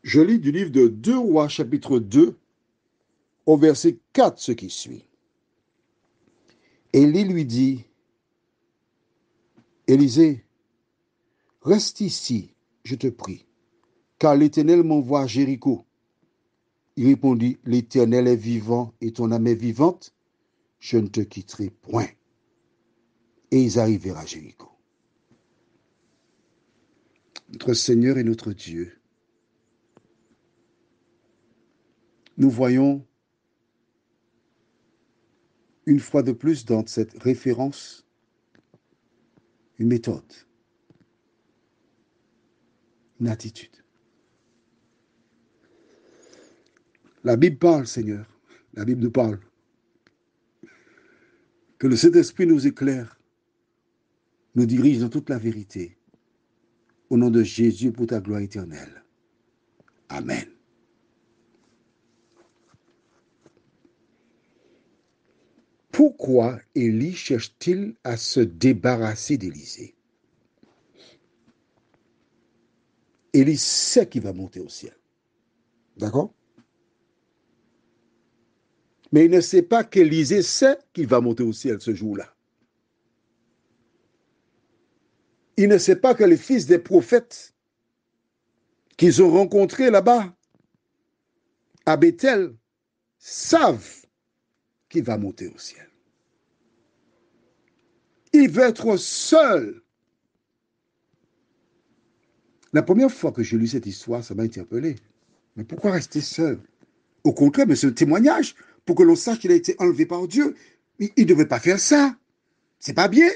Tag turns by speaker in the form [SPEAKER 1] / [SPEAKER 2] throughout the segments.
[SPEAKER 1] Je lis du livre de 2 Rois, chapitre 2, au verset 4, ce qui suit. Élie lui dit, Élisée, reste ici, je te prie, car l'Éternel m'envoie à Jéricho. Il répondit, l'Éternel est vivant et ton âme est vivante, je ne te quitterai point. Et ils arrivèrent à Jéricho. Notre Seigneur et notre Dieu, nous voyons une fois de plus dans cette référence une méthode, une attitude. La Bible parle, Seigneur, la Bible nous parle. Que le Saint-Esprit nous éclaire, nous dirige dans toute la vérité. Au nom de Jésus pour ta gloire éternelle. Amen. Pourquoi Élie cherche-t-il à se débarrasser d'Élisée? Élie sait qu'il va monter au ciel. D'accord? Mais il ne sait pas qu'Élisée sait qu'il va monter au ciel ce jour-là. Il ne sait pas que les fils des prophètes qu'ils ont rencontrés là-bas, à Bethel, savent qu'il va monter au ciel. Il veut être seul. La première fois que j'ai lu cette histoire, ça m'a interpellé. Mais pourquoi rester seul? Au contraire, mais c'est un témoignage pour que l'on sache qu'il a été enlevé par Dieu. Il ne devait pas faire ça. C'est pas bien.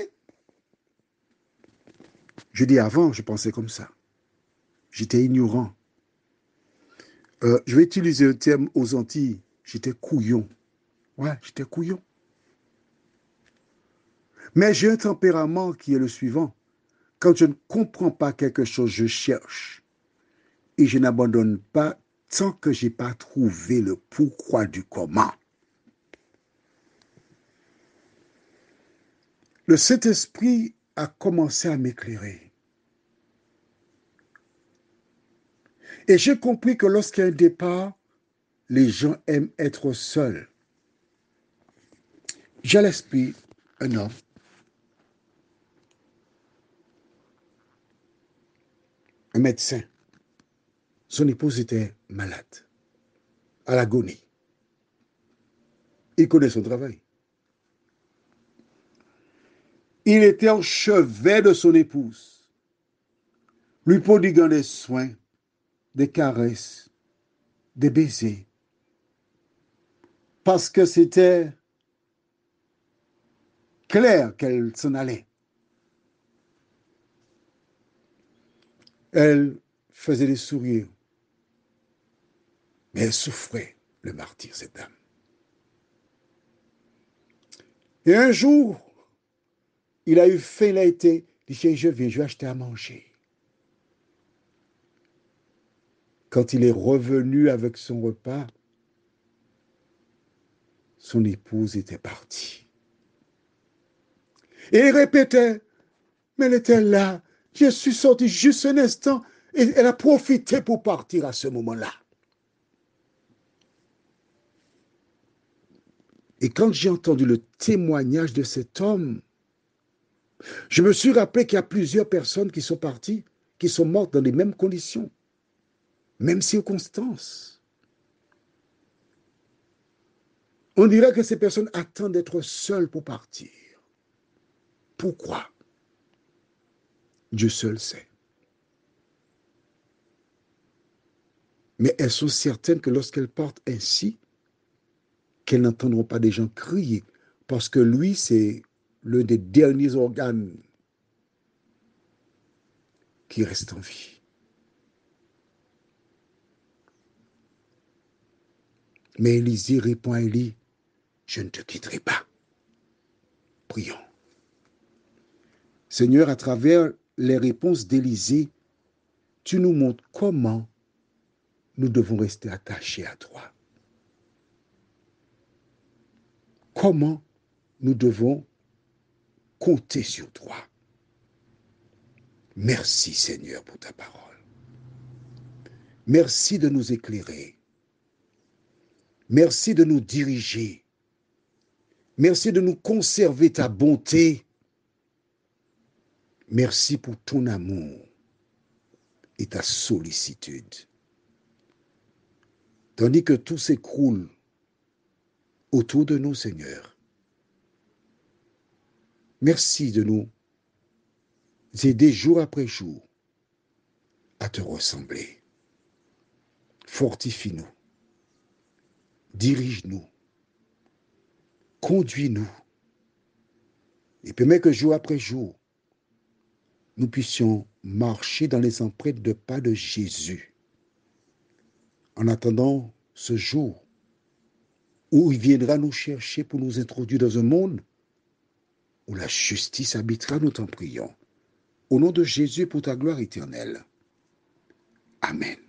[SPEAKER 1] Je dis avant, je pensais comme ça. J'étais ignorant. Je vais utiliser un terme aux Antilles. J'étais couillon. Ouais, j'étais couillon. Mais j'ai un tempérament qui est le suivant. Quand je ne comprends pas quelque chose, je cherche. Et je n'abandonne pas tant que je n'ai pas trouvé le pourquoi du comment. Le Saint-Esprit a commencé à m'éclairer. Et j'ai compris que lorsqu'il y a un départ, les gens aiment être seuls. J'ai à l'esprit un homme, un médecin. Son épouse était malade, à l'agonie. Il connaît son travail. Il était au chevet de son épouse, lui prodiguant des soins, des caresses, des baisers, parce que c'était clair qu'elle s'en allait. Elle faisait des sourires, mais elle souffrait le martyre, cette dame. Et un jour, il a eu faim, il a été, il dit, je viens, je vais acheter à manger. Quand il est revenu avec son repas, son épouse était partie. Et il répétait, mais elle était là. Je suis sorti juste un instant et elle a profité pour partir à ce moment-là. Et quand j'ai entendu le témoignage de cet homme, je me suis rappelé qu'il y a plusieurs personnes qui sont parties, qui sont mortes dans les mêmes conditions, mêmes circonstances. On dirait que ces personnes attendent d'être seules pour partir. Pourquoi? Dieu seul sait. Mais elles sont certaines que lorsqu'elles partent ainsi, qu'elles n'entendront pas des gens crier, parce que lui, c'est l'un des derniers organes qui reste en vie. Mais Élisée répond à Élie, je ne te quitterai pas. Prions. Seigneur, à travers les réponses d'Élisée, tu nous montres comment nous devons rester attachés à toi. Comment nous devons compter sur toi. Merci Seigneur pour ta parole. Merci de nous éclairer. Merci de nous diriger. Merci de nous conserver ta bonté. Merci pour ton amour et ta sollicitude. Tandis que tout s'écroule autour de nous, Seigneur. Merci de nous aider jour après jour à te ressembler. Fortifie-nous, dirige-nous, conduis-nous et permets que jour après jour, nous puissions marcher dans les empreintes de pas de Jésus en attendant ce jour où il viendra nous chercher pour nous introduire dans un monde où la justice habitera, nous t'en prions. Au nom de Jésus pour ta gloire éternelle. Amen.